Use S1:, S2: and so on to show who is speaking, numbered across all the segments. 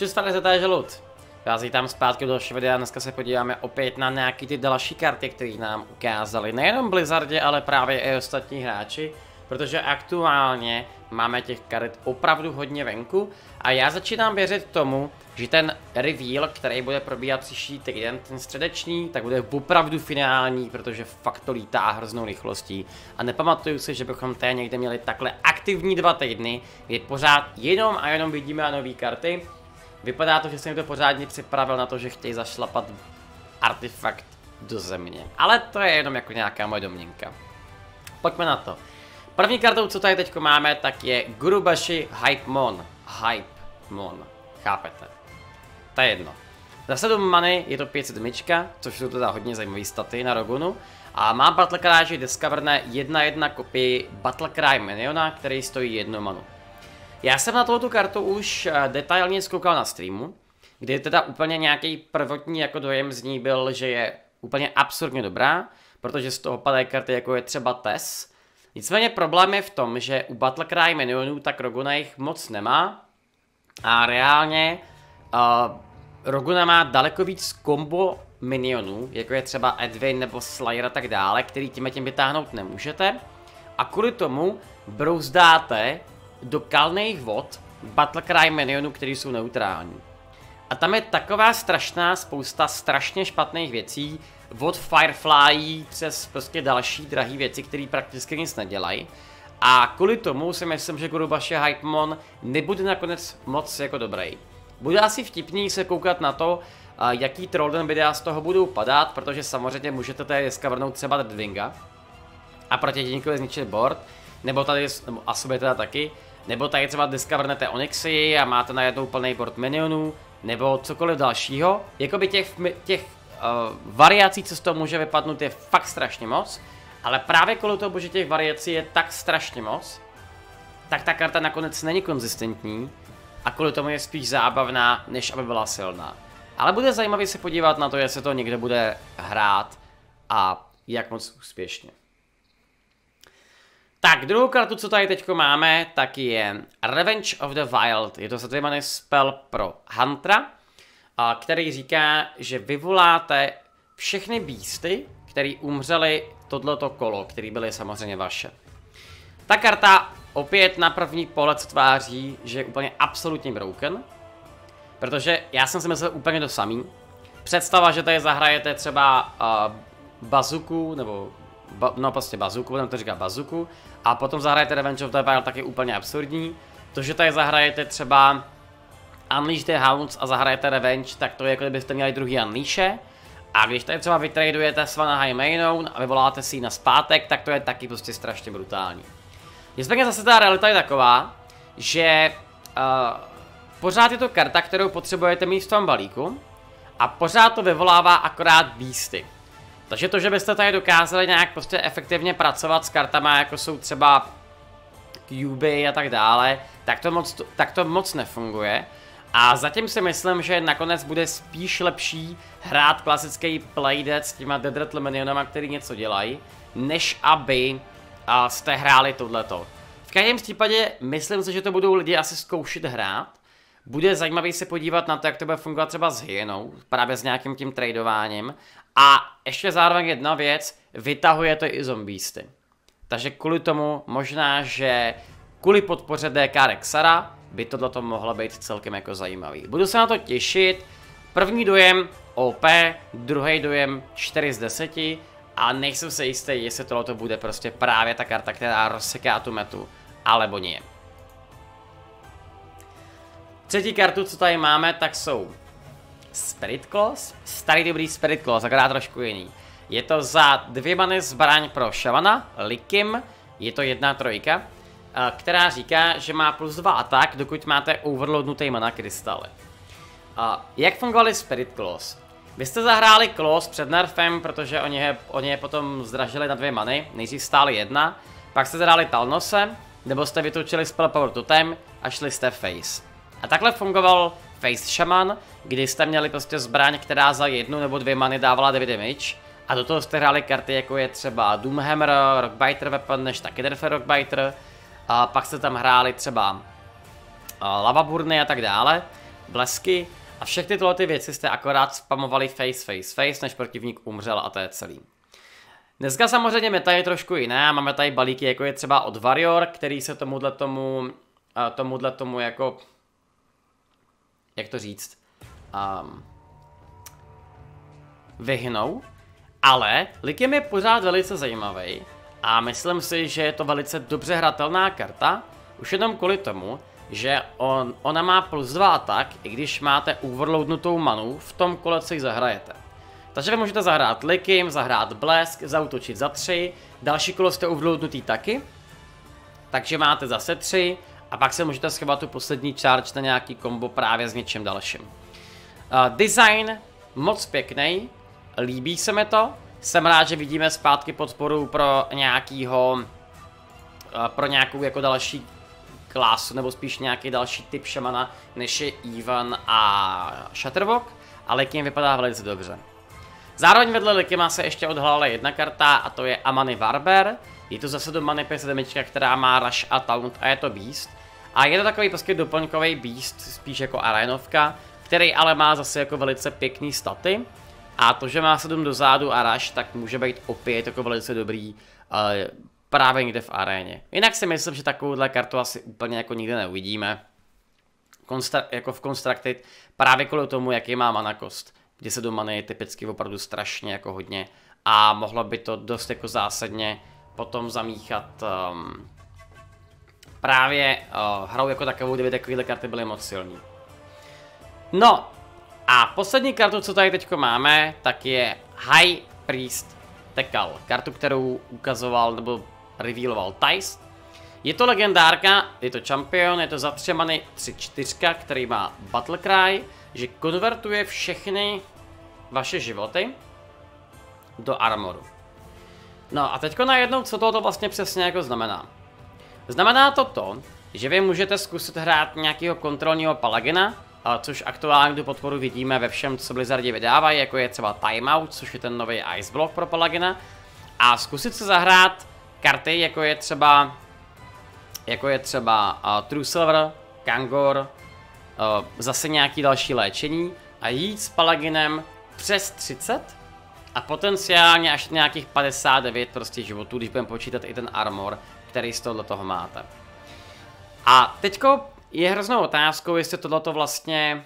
S1: Čistá zeta žalud. Já si tam zpátky do dalšího videa, dneska se podíváme opět na nějaký ty další karty, které nám ukázali nejenom Blizzardi, ale právě i ostatní hráči. Protože aktuálně máme těch karet opravdu hodně venku a já začínám věřit tomu, že ten reveal, který bude probíhat příští týden, ten středeční, tak bude opravdu finální, protože fakt to lítá hroznou rychlostí. A nepamatuju si, že bychom tady někde měli takhle aktivní 2 týdny, kdy pořád jenom a jenom vidíme nové karty. Vypadá to, že jsem to pořádně připravil na to, že chtějí zašlapat artefakt do země. Ale to je jenom jako nějaká moje domněnka. Pojďme na to. První kartou, co tady teď máme, tak je Gurubashi Hypemon. Hypemon. Chápete? To je jedno. Za 7 many je to 507, což jsou teda hodně zajímavé staty na Rogunu. A má Battlecry, že discoverne 1/1 kopii Battlecry Miniona, který stojí 1 manu. Já jsem na tohoto kartu už detailně zkoukal na streamu, kdy teda úplně nějaký prvotní jako dojem z ní byl, že je úplně absurdně dobrá, protože z toho padají karty jako je třeba Tess. Nicméně problém je v tom, že u Battlecry minionů tak Roguna jich moc nemá a reálně Roguna má daleko víc combo minionů, jako je třeba Edwin nebo Slayer a tak dále, který tím vytáhnout nemůžete a kvůli tomu brouzdáte do kalných vod Battlecry minionů, který jsou neutrální. A tam je taková strašná spousta strašně špatných věcí, od Firefly přes prostě další drahé věci, které prakticky nic nedělají. A kvůli tomu si myslím, že Gurubashi Hypemon nebude nakonec moc jako dobrý. Bude asi vtipný se koukat na to, jaký Trollden videa z toho budou padat, protože samozřejmě můžete tady discovernout třeba Deadwinga a proti jedinkovi zničit board, nebo tady, nebo Asoby teda taky, nebo tady třeba discovernete Onyxy a máte najednou plný board minionů, nebo cokoliv dalšího. Jakoby těch variací, co z toho může vypadnout, je fakt strašně moc, ale právě kvůli toho, že těch variací je tak strašně moc, tak ta karta nakonec není konzistentní a kvůli tomu je spíš zábavná, než aby byla silná. Ale bude zajímavý se podívat na to, jestli to někde bude hrát a jak moc úspěšně. Tak, druhou kartu, co tady teď máme, tak je Revenge of the Wild. Je to za 2 many spell pro Huntera, který říká, že vyvoláte všechny beasty, který umřeli tohleto kolo, který byly samozřejmě vaše. Ta karta opět na první pohled tváří, že je úplně absolutně broken, protože já jsem si myslel úplně to samý. Představa, že tady zahrajete třeba bazuku, nebo no prostě bazuku, nebo to říká bazuku, a potom zahrajete Revenge of the Wild, tak je úplně absurdní. To, že tady zahrajete třeba Unleash the Hounds a zahrajete Revenge, tak to je jako kdybyste měli druhý Unleashe. A když tady třeba vytradujete Svanahai Mainou a vyvoláte si ji na zpátek, tak to je taky prostě strašně brutální. Nicméně zase ta realita je taková, že pořád je to karta, kterou potřebujete mít v tom balíku a pořád to vyvolává akorát beasty. Takže to, že byste tady dokázali nějak prostě efektivně pracovat s kartama, jako jsou třeba Cuby a tak dále, tak to moc nefunguje. A zatím si myslím, že nakonec bude spíš lepší hrát klasický playdead s těma Dead Rattle minionama, který něco dělají, než aby jste hráli tohleto. V každém případě myslím si, že to budou lidi asi zkoušet hrát. Bude zajímavý se podívat na to, jak to bude fungovat třeba s hyenou, právě s nějakým tím tradováním. A ještě zároveň jedna věc, vytahuje to i zombiesty. Takže kvůli tomu možná, že kvůli podpoře DK Rexara by tohleto mohlo být celkem jako zajímavý. Budu se na to těšit. První dojem OP, druhý dojem 4 z 10 a nejsem se jistý, jestli tohleto bude prostě právě ta karta, která rozseká tu metu, alebo nie. Třetí kartu, co tady máme, tak jsou Spirit Claws, starý dobrý Spirit Claws, akorát trošku jiný. Je to za 2 many zbraň pro Shavana, Likim, je to 1/3, která říká, že má +2 atak, dokud máte overloadnutý mana krystaly. Jak fungovaly Spirit Claws? Vy jste zahráli Claws před nerfem, protože oni je potom zdražili na 2 many, nejdřív stáli 1, pak jste zahráli Talnose, nebo jste vytočili Spell Power Totem a šli jste Face. A takhle fungoval Face Shaman, kdy jste měli prostě zbraň, která za 1 nebo 2 many dávala 9 damage. A do toho jste hráli karty, jako je třeba Doomhammer, Rockbiter Weapon, než taky Derfer Rockbiter. A pak jste tam hráli třeba Lava Burny a tak dále. blesky a všechny tyhle ty věci jste akorát spamovali face, než protivník umřel a to je celý. Dneska samozřejmě meta je trošku jiná, máme tady balíky, jako je třeba od Warrior, který se tomuhle tomu jako, jak to říct, vyhnou, ale Likem je pořád velice zajímavý a myslím si, že je to velice dobře hratelná karta, už jenom kvůli tomu, že ona má +2 atak, i když máte overloadnutou manu v tom kole, co ji zahrajete. Takže vy můžete zahrát Likim, zahrát Blesk, zaútočit za 3, další kolo jste overloadnutý taky, takže máte zase 3 a pak se můžete schovat tu poslední charge na nějaký kombo právě s něčím dalším. Design moc pěkný, líbí se mi to, jsem rád, že vidíme zpátky podporu pro nějakou jako další klásu, nebo spíš nějaký další typ šamana, než je Even a Shatterwalk, ale Likim vypadá velice dobře. Zároveň vedle Likima se ještě odhalila jedna karta a to je Amani Barber. Je to zase do many 5 demička, která má Rush a Taunt a je to Beast. A je to takový prostě doplňkový Beast, spíš jako arénovka, který ale má zase jako velice pěkný staty. A to, že má 7 do zádu a Rush, tak může být opět jako velice dobrý právě někde v aréně. Jinak si myslím, že takovouhle kartu asi úplně jako nikdy neuvidíme. Jako v Constructed, právě kvůli tomu, jaký má mana cost. Kdy se do many je typicky opravdu strašně jako hodně a mohlo by to dost jako zásadně potom zamíchat právě hrou jako takovou, kdyby takovéhle karty byly moc silný. No a poslední kartu, co tady teďko máme, tak je High Priest Tekal. Kartu, kterou ukazoval nebo revealoval Tice. Je to legendárka, je to champion, je to za 3 many 3/4, který má Battle Cry, že konvertuje všechny vaše životy do armoru. No a teďko najednou, co to vlastně přesně jako znamená? Znamená to, že vy můžete zkusit hrát nějakého kontrolního palagina, což aktuálně tu podporu vidíme ve všem, co Blizzardi vydávají, jako je třeba Timeout, což je ten nový Ice Block pro palagina, a zkusit se zahrát karty, jako je třeba True Silver, Kangor, zase nějaký další léčení a jít s palaginem přes 30 a potenciálně až nějakých 59 prostě životů, když budeme počítat i ten armor, který z toho máte. A teďko je hroznou otázkou, jestli tohleto vlastně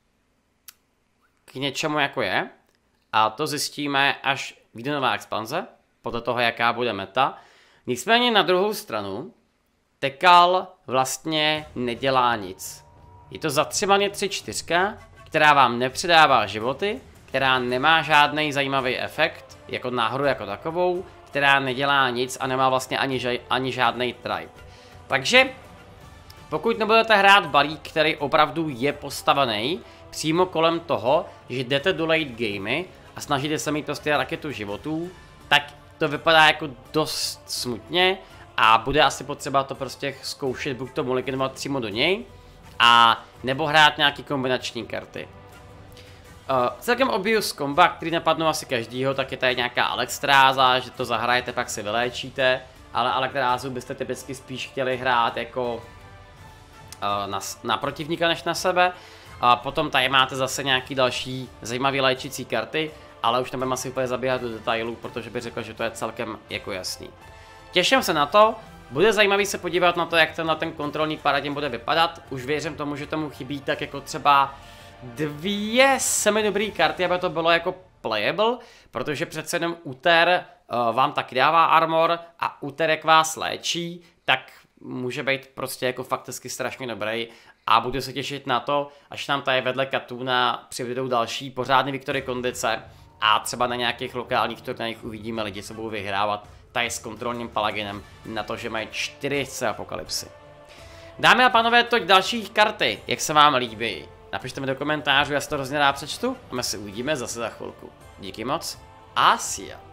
S1: k něčemu jako je. A to zjistíme, až vyjde nová expanze, podle toho, jaká bude meta. Nicméně na druhou stranu, Tekal vlastně nedělá nic. Je to za 3 many 3/4, která vám nepřidává životy, která nemá žádný zajímavý efekt, jako náhru jako takovou, která nedělá nic a nemá vlastně ani žádný tribe. Takže pokud nebudete hrát balík, který opravdu je postavený přímo kolem toho, že jdete do late gamey a snažíte se mít prostě raketu životů, tak to vypadá jako dost smutně a bude asi potřeba to prostě zkoušet, buď to mulliganovat přímo do něj, a nebo hrát nějaký kombinační karty. Celkem obvious komba, který napadnou asi každýho, tak je tady nějaká Alexstráza, že to zahrajete, pak si vyléčíte, ale Alexstrázu byste typicky spíš chtěli hrát jako na protivníka než na sebe. Potom tady máte zase nějaký další zajímavý léčící karty, ale už nebudeme asi úplně zabíhat do detailů, protože bych řekl, že to je celkem jako jasný. Těším se na to, bude zajímavý se podívat na to, jak ten kontrolní paradigm bude vypadat. Už věřím tomu, že tomu chybí tak jako třeba 2 semi-dobrý karty, aby to bylo jako playable, protože přece jenom úter vám taky dává armor a úter, jak vás léčí, tak může být prostě jako fakticky strašně dobrý a budu se těšit na to, až nám tady vedle Katuna přivedou další pořádný Victory kondice a třeba na nějakých lokálních turnajích uvidíme lidi, co budou vyhrávat tady s kontrolním palaginem na to, že mají 4 apokalypsy. Dámy a pánové, toť dalších karty, jak se vám líbí. Napište mi do komentářů, já si to hrozně rád přečtu a my se uvidíme zase za chvilku. Díky moc a see ya.